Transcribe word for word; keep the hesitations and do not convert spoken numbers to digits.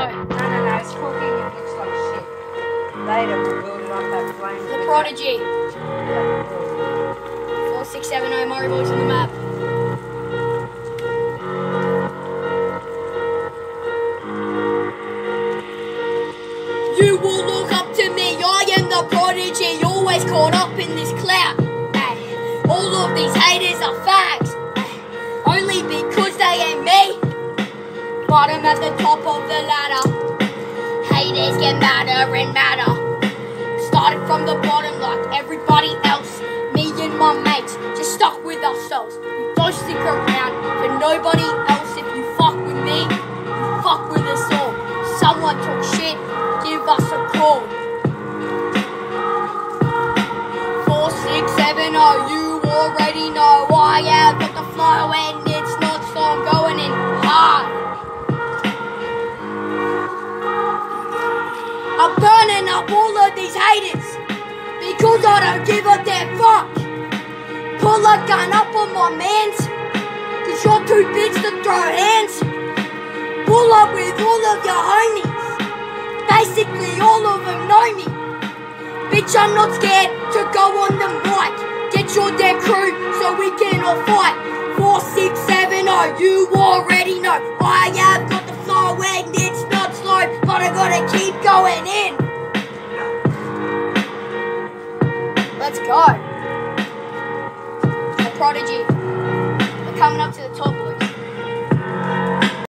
No, no, no, it's cooking, it looks like shit. Later we'll build it up, that flame. The Prodigy. four six seven oh Murray Boys on the map. You will look up to me, I am the Prodigy, always caught up in this cloud. Ay, all of these haters are fags, ay, only because they ain't me. But I'm at the top of the ladder. Haters get madder and madder. Started from the bottom like everybody else. Me and my mates just stuck with ourselves. We don't stick around for nobody else. If you fuck with me, you fuck with us all. Someone talk shit, give us a call. four six seven oh, you already know I have got the flow and it's not so I'm going in hard. I'm burning up all of these haters because I don't give a damn fuck. Pull a gun up on my mans cause you're too bitch to throw hands. Pull up with all of your homies, basically all of them know me. Bitch, I'm not scared to go on the mic. Get your damn crew so we can all fight. four six seven oh, you already know I have got the flow and it's not slow, but I gotta keep going in. Let's go. The Prodigy. We're coming up to the top, boys.